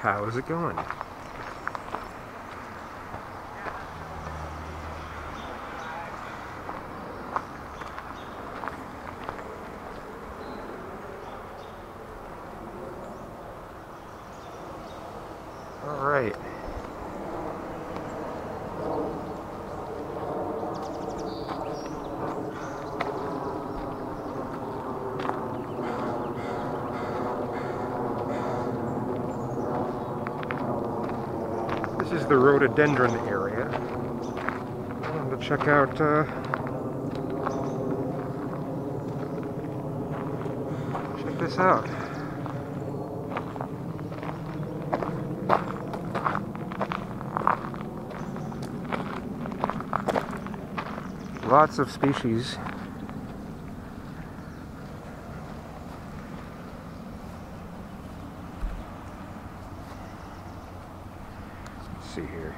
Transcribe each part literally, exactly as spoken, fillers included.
How's it going? All right. This is the rhododendron area. I wanted to check out uh, check this out. Lots of species. Let's see here.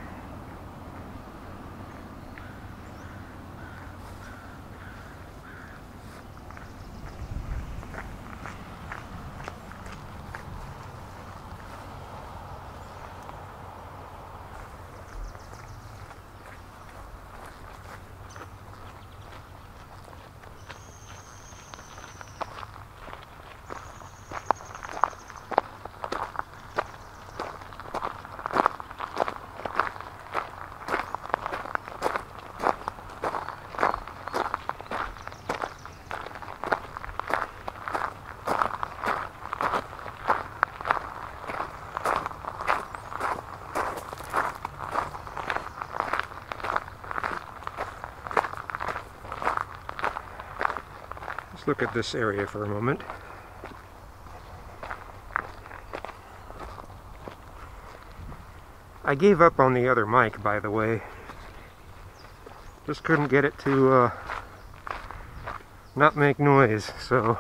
Let's look at this area for a moment. I gave up on the other mic, by the way. Just couldn't get it to uh, not make noise, so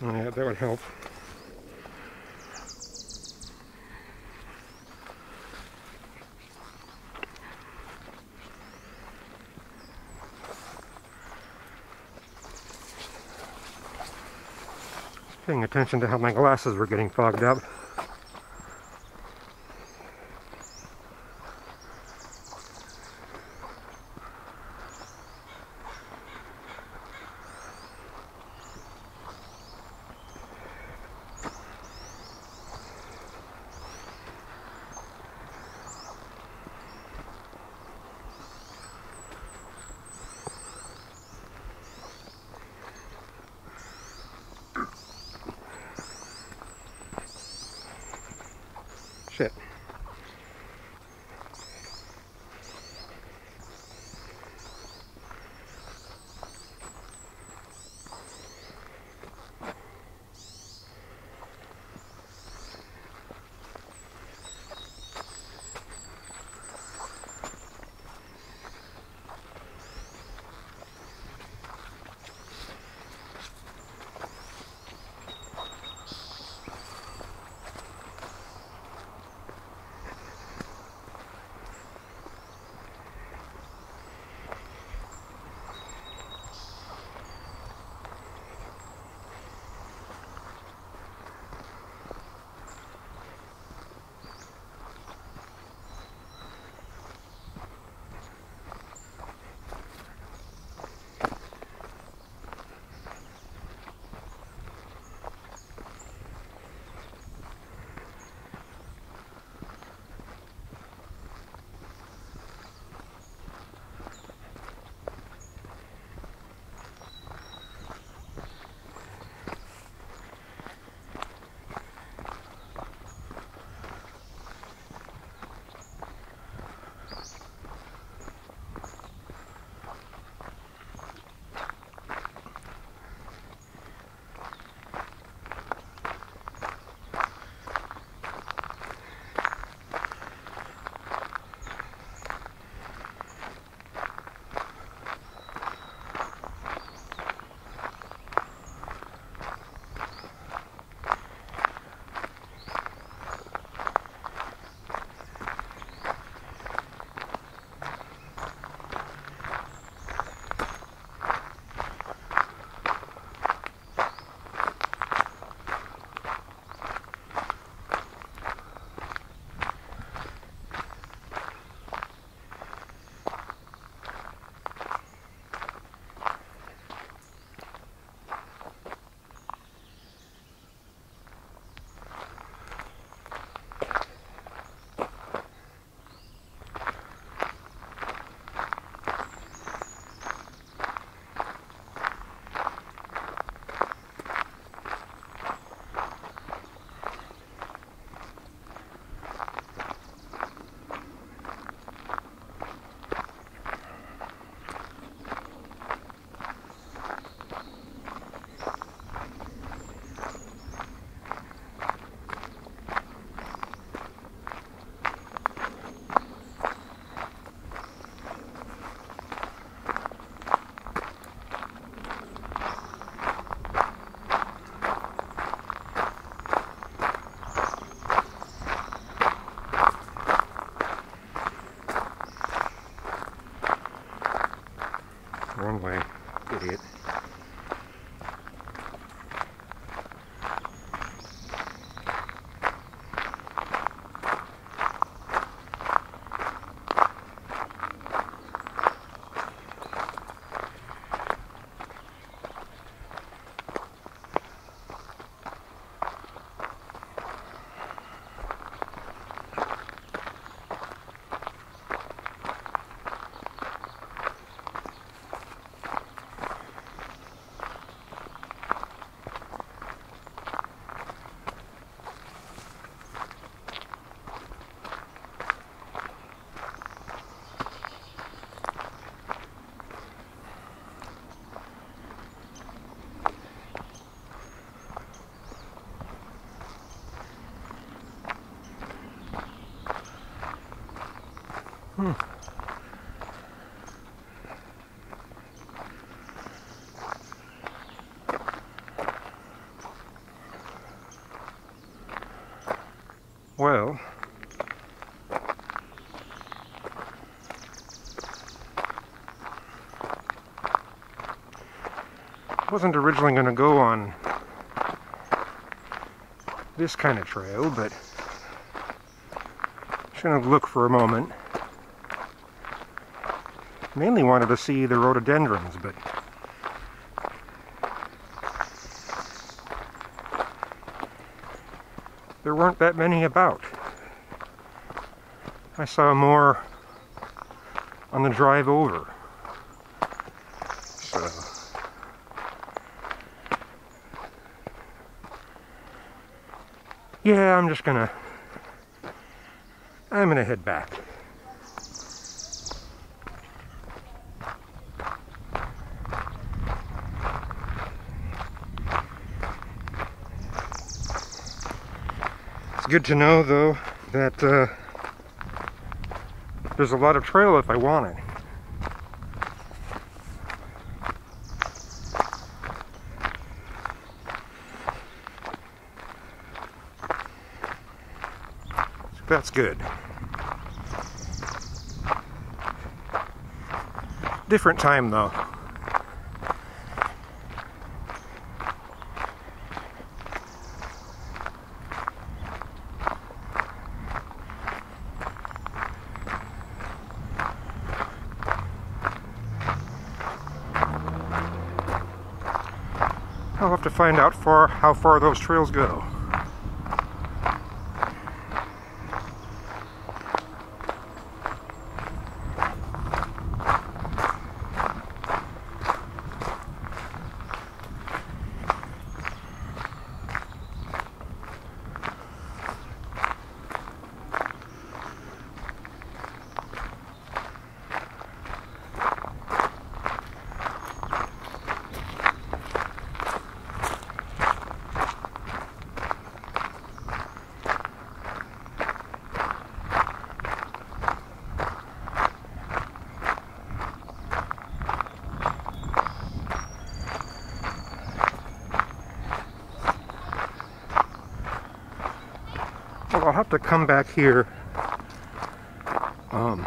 Yeah, that would help. Paying attention to how my glasses were getting fogged up. Shit. Wrong way, idiot. Hmm. Well, I wasn't originally going to go on this kind of trail, but just going to look for a moment. Mainly wanted to see the rhododendrons, but there weren't that many about. I saw more on the drive over. So yeah, I'm just gonna I'm gonna head back. It's good to know, though, that uh, there's a lot of trail if I want it. So that's good. Different time, though. I'll have to find out for how far those trails go. Well, I'll have to come back here. Um,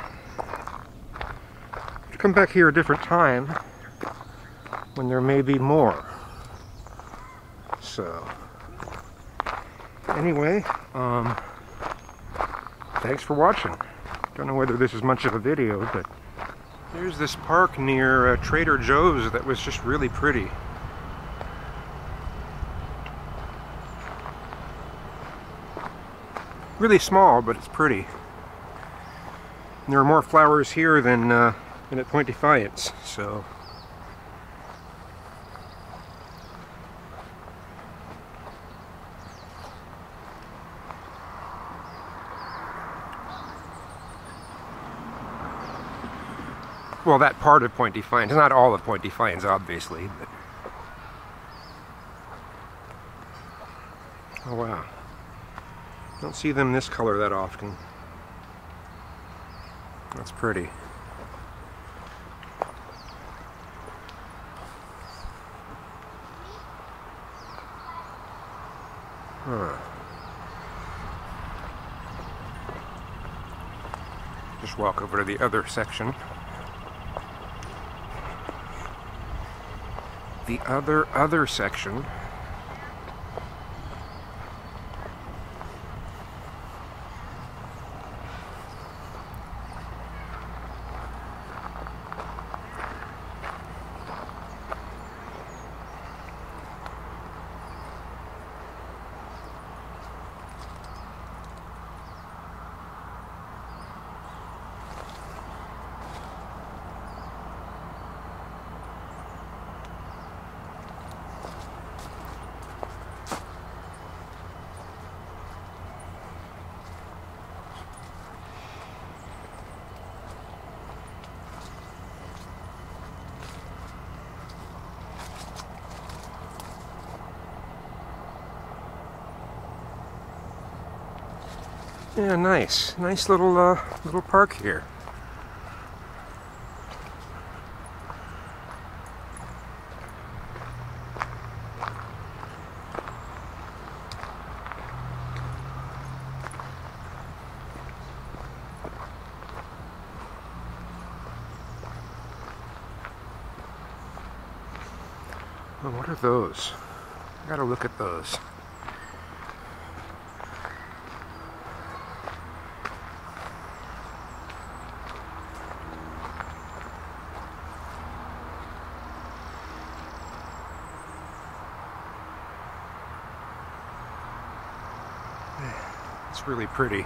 come back here a different time when there may be more. So, anyway, um, thanks for watching. Don't know whether this is much of a video, but there's this park near uh, Trader Joe's that was just really pretty. Really small, but it's pretty. And there are more flowers here than, uh, than at Point Defiance, so. Well, that part of Point Defiance, not all of Point Defiance, obviously, but. Oh, wow. Don't see them this color that often. That's pretty. Huh. Just walk over to the other section. The other, other section. Yeah, nice. Nice little, uh, little park here. Oh, what are those? I gotta look at those. It's really pretty.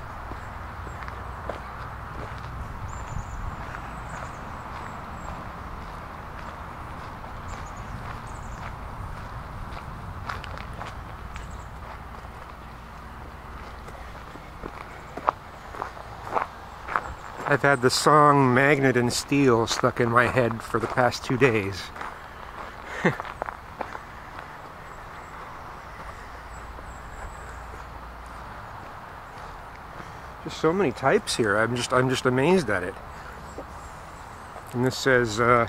I've had the song Magnet and Steel stuck in my head for the past two days. Just so many types here. I'm just I'm just amazed at it. And this says uh,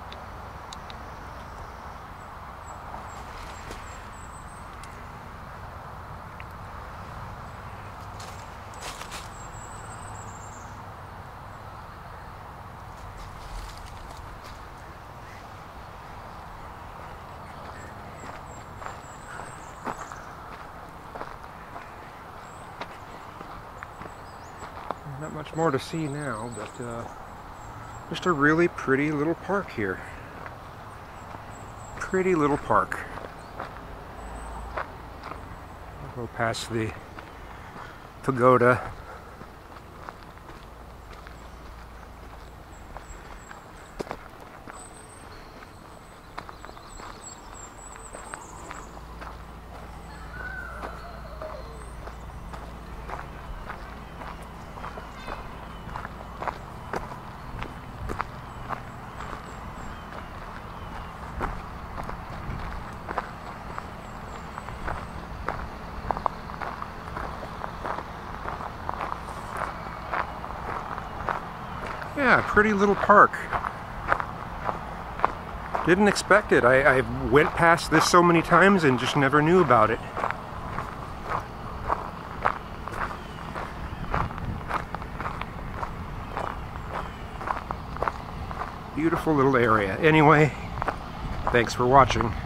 not much more to see now, but uh, just a really pretty little park here. Pretty little park. I'll go past the pagoda. Yeah, pretty little park. Didn't expect it. I, I went past this so many times and just never knew about it. Beautiful little area. Anyway, thanks for watching.